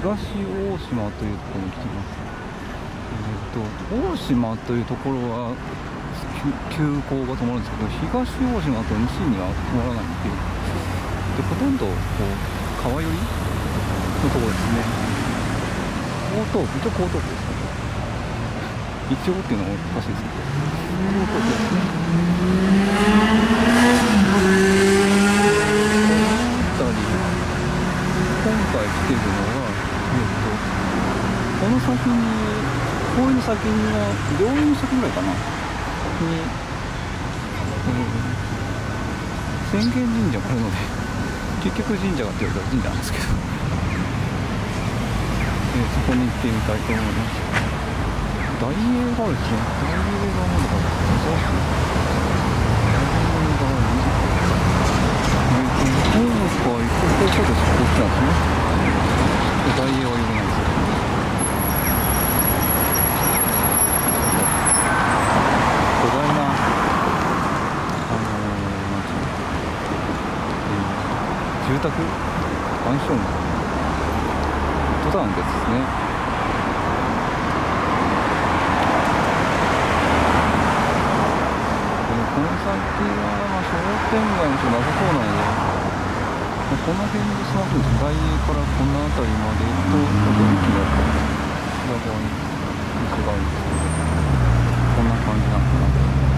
東大島というところに来ています。大島というところは急行が止まるんですけど、東大島と西には止まらないんで、ほとんどこう川寄りのところですね。江東区、一応江東区ですね。一応っていうのもおかしいですけど、江東区ですね。今回来ているのは、この先に、公園の先には、病院の先ぐらいかな、に、浅間神社があるので、結局神社がって言われたら神社なんですけど、そこに行ってみたいと思います。大英があるですね。大英がまだある。今回、ここです。こっちなんですね。大英は有名なんですよ。巨大な、なんていうの、住宅マンション登山ですね。この先は商店街もちょっとなさそうなので、この辺でスマートフォン、大英からこの辺りまでと、あと駅の裏側に道があるんですけど、こんな感じなのかな。